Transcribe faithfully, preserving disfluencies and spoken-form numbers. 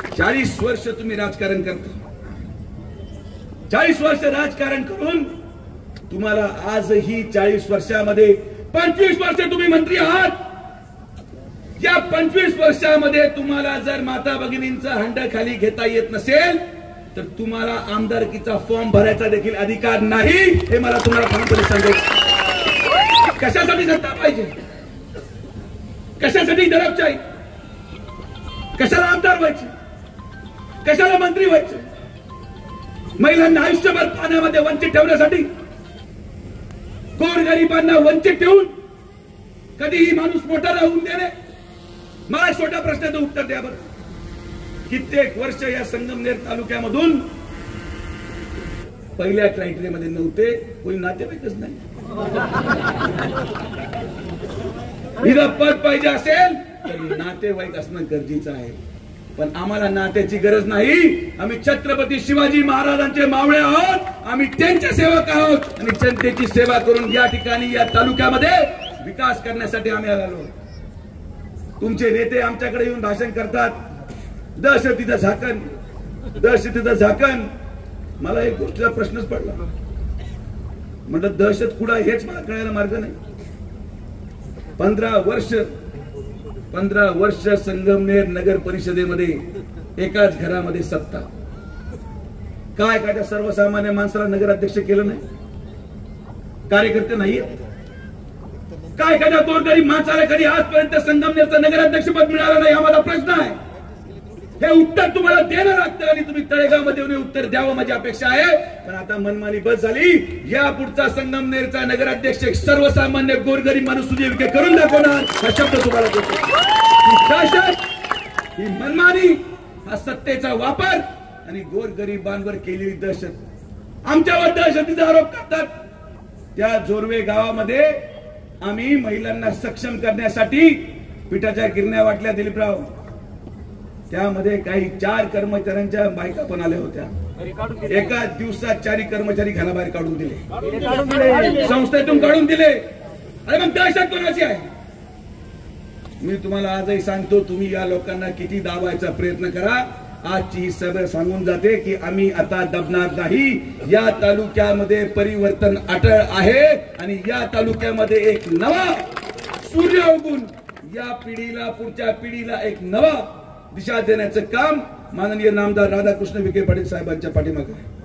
चाळीस वर्ष तुम्ही राजकारण करता, चाळीस वर्ष राजकारण करून तुम्हाला आजही चाळीस वर्षामध्ये पंचवीस वर्ष तुम्ही मंत्री आहात. या पंचवीस वर्षामध्ये तुम्हाला जर माता भगिनींचा हंड खाली घेता येत नसेल तर तुम्हाला आमदारकीचा फॉर्म भरायचा देखील अधिकार नाही, हे मला तुम्हाला ठामपणे सांगायचं. कशासाठी सत्ता पाहिजे, कशासाठी दडपशाही, कशाला आमदार व्हायचे, कशाला मंत्री व्हायचे, महिलांना आयुष्यभर पाण्यामध्ये वंचित ठेवण्यासाठी, गोरगरिबांना वंचित ठेवून कधीही माणूस मोठा होऊन देणे. मला छोट्या प्रश्नाचं उत्तर द्या बरं. कित्येक वर्ष या संगमनेर तालुक्यामधून पहिल्या क्रायटेरियामध्ये नव्हते, कोणी नातेवाईकच नाही. इथं पद पाहिजे असेल तर नातेवाईक असणं गरजेचं आहे, पण आम्हाला नात्याची गरज नाही. आम्ही छत्रपती शिवाजी महाराजांचे मावळे आहोत, आम्ही त्यांचे सेवक आहोत आणि जनतेची सेवा करून या ठिकाणी या तालुक्यामध्ये विकास करण्यासाठी आम्ही आलो. तुमचे नेते आमच्याकडे येऊन भाषण करतात, दहशतीचं झाकण, दहशतीचं झाकण. मला एक गोष्टीचा प्रश्नच पडला, म्हटलं दहशत कुठं हेच मला कळायला मार्ग नाही. पंधरा वर्ष पंधरा वर्ष संगमनेर नगर परिषदेमध्ये एकाच घरामध्ये सत्ता. काय काय त्या सर्वसामान्य माणसाला नगराध्यक्ष केलं नाही, कार्यकर्ते नाहीये. काय काय त्या गोरगरीब माणसाला कधी आजपर्यंत संगमनेरचं नगराध्यक्ष पद मिळालं नाही, हा माझा प्रश्न आहे. हे उत्तर तुम्हाला देणं लागतं आणि तुम्ही तळेगावमध्ये येऊन उत्तर द्यावं माझी अपेक्षा आहे. पण आता मनमानी बस झाली. या पुढचा संगमनेरचा नगराध्यक्ष एक सर्वसामान्य गोरगरीब माणूस सुजय विखे करून दाखवणार, हा शब्द तुम्हाला देतो. ही दहशत, ही मनमानी, हा सत्तेचा वापर आणि गोरगरिबांवर केलेली दहशत, आमच्यावर दहशतीचा आरोप करतात. त्या जोरवे गावामध्ये आम्ही महिलांना सक्षम करण्यासाठी पिठाच्या गिरण्या वाटल्या दिलीपराव. त्यामध्ये काही चार कर्मचाऱ्यांच्या बायका पण आल्या होत्या. एका दिवसात चारी कर्मचारी घराबाहेर काढून दिले, संस्थेतून काढून दिले. अरे मग दहशत कोणाची आहे? मी तुम्हाला आजही सांगतो, तुम्ही या लोकांना किती दाबायचा प्रयत्न करा, आजची ही सभा सांगून जाते की आम्ही आता दबणार नाही. या तालुक्यामध्ये परिवर्तन अटळ आहे आणि या तालुक्यामध्ये एक नवा सूर्य उगून या पिढीला, पुढच्या पिढीला एक नवा दिशा देण्याचं काम माननीय नामदार राधाकृष्ण विखे पाटील साहेबांच्या पाठीमागे आहे.